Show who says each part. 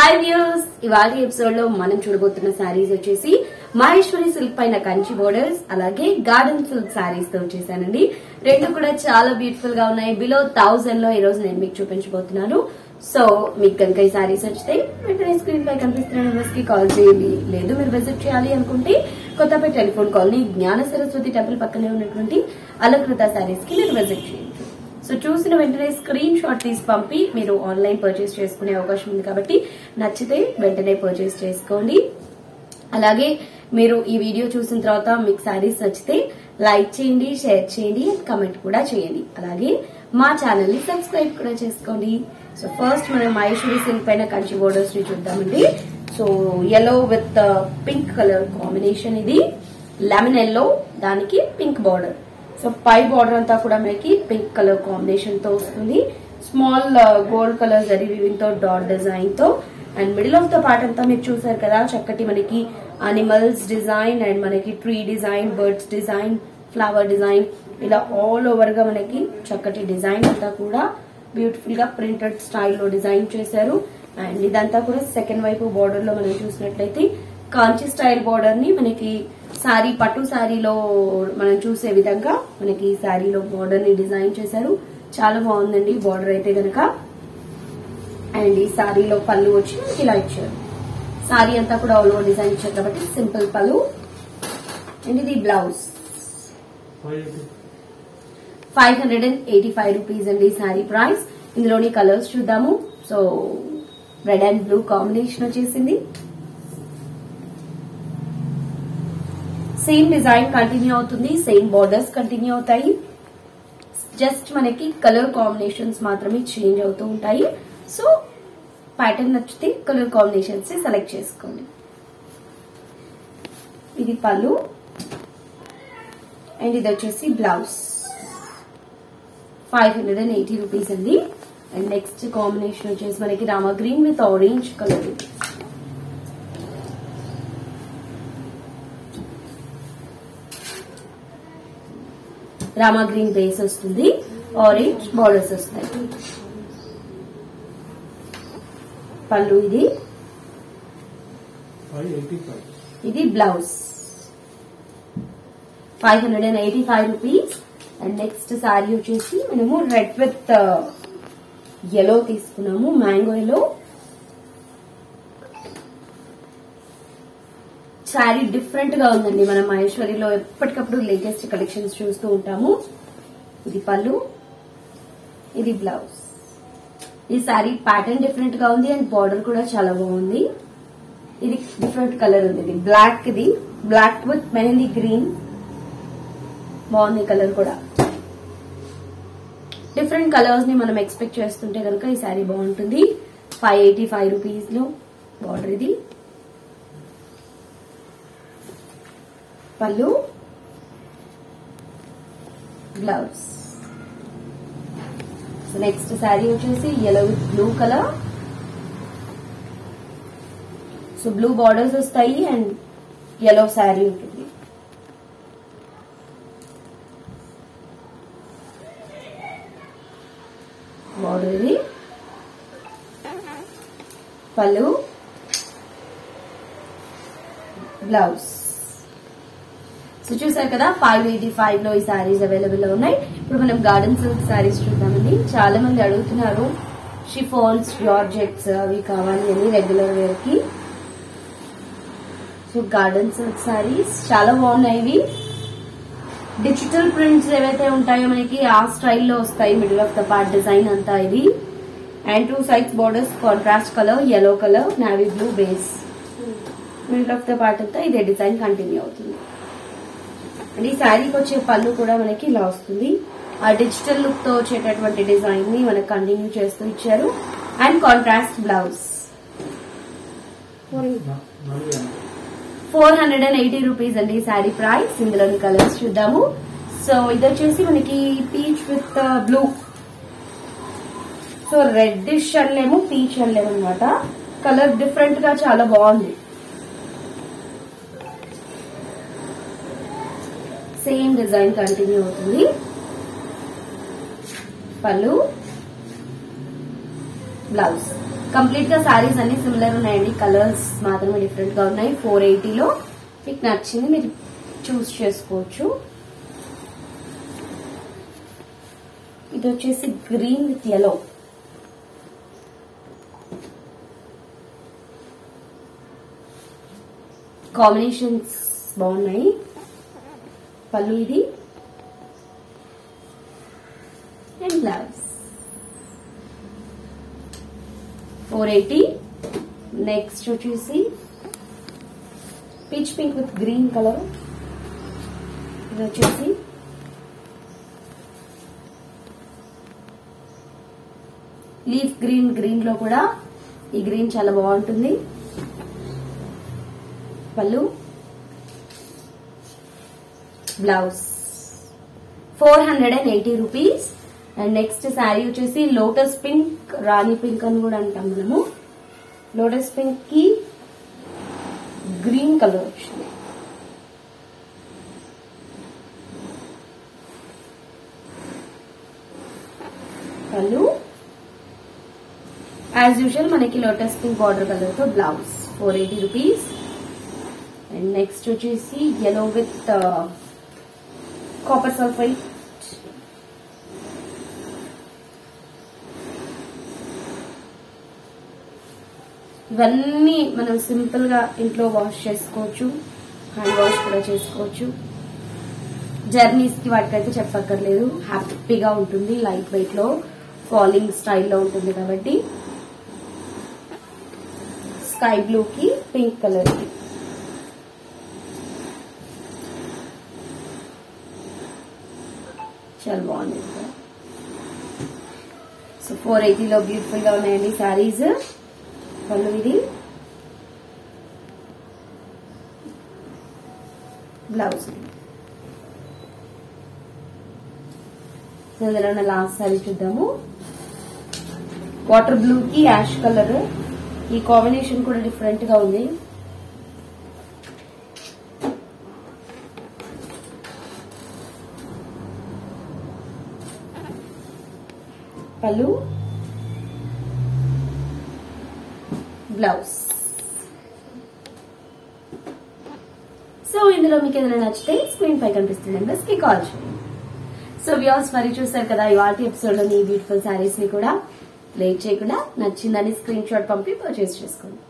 Speaker 1: Hi views, ఇవాళ episode లో మనం చూడబోతున్న శారీస్ వచ్చేసి మహేశ్వరి సిల్క్ పైన కంచి బోర్డర్స్ అలాగే గార్డెన్ సిల్క్ శారీస్ తో వచ్చేసానండి. రెండు కూడా చాలా బ్యూటిఫుల్ గా ఉన్నాయి. బిలో 1000 లో ఈ రోజు నేను మీకు చూపించబోతున్నాను. సో మీకు కనుక ఈ శారీస్ వచ్చితే వెంటనే స్క్రీన్ పై కనిపిస్తున్న నెంబర్స్ కి కాల్ చేయండి. లేదు మీరు విజిట్ చేయాలి అనుకుంటే కొత్తపేట టెలిఫోన్ కాలనీ జ్ఞాన సరస్వతి టెంపుల్ పక్కనే ఉన్నటువంటి అలంకృత శారీస్ కి మీరు విజిట్ చేయండి. సో చూసిన వెంటనే స్క్రీన్ షాట్ తీసి పంపి మీరు ఆన్లైన్ పర్చేస్ చేసుకునే అవకాశం ఉంది కాబట్టి నచ్చితే వెంటనే పర్చేస్ చేసుకోండి. అలాగే మీరు ఈ వీడియో చూసిన తర్వాత మీకు శారీస్ నచ్చితే లైక్ చేయండి, షేర్ చేయండి, కమెంట్ కూడా చేయండి. అలాగే మా ఛానల్ ని సబ్స్క్రైబ్ కూడా చేసుకోండి. సో ఫస్ట్ మనం మహేశ్వరి సిల్క్ పైన కంచి బోర్డర్స్ ని చూద్దామండి. So yellow with pink colour combination, ఇది లెమన్ ఎల్లో, దానికి పింక్ బార్డర్. సో పై బార్డర్ అంతా కూడా మనకి పింక్ కలర్ కాంబినేషన్ తో వస్తుంది. Small gold colour zari weaving తో డాట్ డిజైన్ తో, and middle of the part అంతా మీరు చూసారు కదా, చక్కటి మనకి అనిమల్స్ డిజైన్ అండ్ మనకి tree design, birds design, flower design, ఇలా ఆల్ ఓవర్ గా మనకి చక్కటి డిజైన్ అంతా కూడా బ్యూటిఫుల్ గా ప్రింటెడ్ స్టైల్లో డిజైన్ చేశారు. అండ్ ఇదంతా కూడా సెకండ్ వైపు బార్డర్ లో మనం చూసినట్లయితే కాంచి స్టైల్ బార్డర్ ని మనకి సారీ, పట్టు సారీలో మనం చూసే విధంగా మనకి సారీలో బార్డర్ ని డిజైన్ చేశారు. చాలా బాగుందండి బార్డర్ అయితే గనక. అండ్ ఈ సారీలో పళ్ళు వచ్చి మనకి ఇలా ఇచ్చారు. సారీ అంతా కూడా ఆల్ ఓవర్ డిజైన్ ఇచ్చారు కాబట్టి సింపుల్ పళ్ళు. అండ్ ఇది బ్లౌజ్ 585 రూపీస్ అండి సారీ ప్రైస్. ఇందులోని కలర్స్ చూద్దాము. So red and blue combination వచ్చేసింది. సేమ్ డిజైన్ కంటిన్యూ అవుతుంది, సేమ్ బార్డర్స్ కంటిన్యూ అవుతాయి. జస్ట్ మనకి కలర్ కాంబినేషన్స్ మాత్రమే చేంజ్ అవుతూ ఉంటాయి. సో ప్యాటర్న్ నచ్చితే కలర్ కాంబినేషన్స్ సెలెక్ట్ చేసుకోండి. ఇది పళ్ళు అండ్ ఇది వచ్చేసి బ్లౌజ్ 580 రూపీస్ అండి. అండ్ నెక్స్ట్ కాంబినేషన్ వచ్చేసి మనకి Rama green with orange colour. Rama green base వస్తుంది, ఆరెంజ్ బార్డర్స్ వస్తాయి. పళ్ళు ఇది blouse 585 rupees. And next sari వచ్చేసి మనము రెడ్ విత్ yellow తీసుకున్నాము, మ్యాంగో yellow. శారీ డిఫరెంట్ గా ఉందండి. మనం మహేశ్వరిలో ఎప్పటికప్పుడు లేటెస్ట్ కలెక్షన్స్ చూస్తూ ఉంటాము. ఇది పళ్ళు, ఇది బ్లౌజ్. ఈ శారీ ప్యాటర్న్ డిఫరెంట్ గా ఉంది అండ్ బార్డర్ కూడా చాలా బాగుంది. ఇది డిఫరెంట్ కలర్ ఉంది. ఇది బ్లాక్, ఇది బ్లాక్ విత్ మెహందీ గ్రీన్. బాగుంది కలర్ కూడా. డిఫరెంట్ కలర్స్ ని మనం ఎక్స్పెక్ట్ చేస్తుంటే కనుక ఈ శారీ బాగుంటుంది. 585 రూపీస్ లో బార్డర్. ఇది పళ్ళు, బ్లౌజ్. నెక్స్ట్ శారీ వచ్చేసి yellow with blue colour. So blue borders వస్తాయి అండ్ yellow శారీ ఉంటుంది. బార్డర్ ఇది, పళ్ళు, బ్లౌజ్. సో చూసారు కదా, 585 లో ఈ శారీస్ అవైలబుల్ లో ఉన్నాయి. ఇప్పుడు మనం గార్డెన్ సిల్క్ శారీస్ చూద్దామండి. చాలా మంది అడుగుతున్నారు షిఫాన్స్, జార్జెట్స్ అవి కావాలి అని రెగ్యులర్ వేర్ కి. సో గార్డెన్ సిల్క్ శారీస్ చాలా బాగున్నాయి. ఇవి డిజిటల్ ప్రింట్స్ ఏవైతే ఉంటాయో మనకి ఆ స్టైల్లో వస్తాయి. Middle of the part design అంతా ఇది. And 2 sides borders contrast colour, yellow colour, navy blue base. Middle of the part అంతా ఇదే డిజైన్ కంటిన్యూ అవుతుంది. అండ్ ఈ శారీకి వచ్చే పళ్ళు కూడా మనకి ఇలా వస్తుంది. ఆ డిజిటల్ లుక్ తో వచ్చేటటువంటి డిజైన్ ని మనకి కంటిన్యూ చేస్తూ ఇచ్చారు. అండ్ కాంట్రాస్ట్ బ్లౌజ్ 480 రూపీస్ అండి శారీ ప్రైస్. ఇందులోని కలర్స్ చూద్దాము. సో ఇది వచ్చేసి మనకి peach with blue. So reddish అనలేము, పీచ్ అనలేము అనమాట. కలర్ డిఫరెంట్ గా చాలా బాగుంది. సేమ్ డిజైన్ కంటిన్యూ అవుతుంది. పళ్ళు, బ్లౌజ్ కంప్లీట్ గా సారీస్ అన్ని సిమిలర్ ఉన్నాయండి, కలర్స్ మాత్రమే డిఫరెంట్ గా ఉన్నాయి. 480లో మీకు నచ్చింది మీరు చూస్ చేసుకోవచ్చు. ఇది వచ్చేసి గ్రీన్ విత్ yellow. కాంబినేషన్స్ బాగున్నాయి. పళ్ళు ఇది అండ్ బ్లౌజ్ 480. నెక్స్ట్ వచ్చేసి peach pink with green colour. ఇది వచ్చేసి లీఫ్ గ్రీన్, గ్రీన్ లో కూడా ఈ గ్రీన్ చాలా బాగుంటుంది. Pallu blouse 480 rupees. And next sari వచ్చేసి లోటస్ పింక్, రాణి పింక్ అని కూడా అంటాం మనము. లోటస్ పింక్ కి గ్రీన్ కలర్ వచ్చింది. పళ్ళు యాజ్ యూజువల్ మనకి లోటస్ పింక్ బార్డర్ కలర్ తో బ్లౌజ్ 480 రూపీస్. అండ్ నెక్స్ట్ వచ్చేసి yellow విత్ కాపర్ సల్ఫైట్. ఇవన్నీ మనం సింపుల్ గా ఇంట్లో వాష్ చేసుకోవచ్చు, హ్యాండ్ వాష్ కూడా చేసుకోవచ్చు. జర్నీస్ కి వాటికైతే చెప్పక్కర్లేదు, హ్యాపీగా ఉంటుంది. లైట్ వెయిట్ లో ఫాలింగ్ స్టైల్లో ఉంటుంది కాబట్టి. స్కై బ్లూ కి పింక్ కలర్ కి చాలా బాగుంది. సో 480లో బ్యూటిఫుల్ గా ఉన్నాయండి శారీస్. పళ్ళు ఇది, బ్లౌజ్. ఇందులో లాస్ట్ శారీ చూద్దాము. వాటర్ బ్లూ కి యాష్ కలర్. ఈ కాంబినేషన్ కూడా డిఫరెంట్ గా ఉంది. పళ్ళు బ్లౌజ్. సో ఇందులో మీకు ఏదైనా నచ్చితే స్క్రీన్ పై కనిపిస్తున్న నెంబర్స్ కి కాల్ చేయండి. సో వ్యూవర్స్ మరి చూసారు కదా ఇవాల్టి ఎపిసోడ్ లోని బ్యూటిఫుల్ శారీస్ ని కూడా. లేట్ చేయకుండా నచ్చిందని స్క్రీన్ షాట్ పంపి పర్చేస్ చేసుకోండి.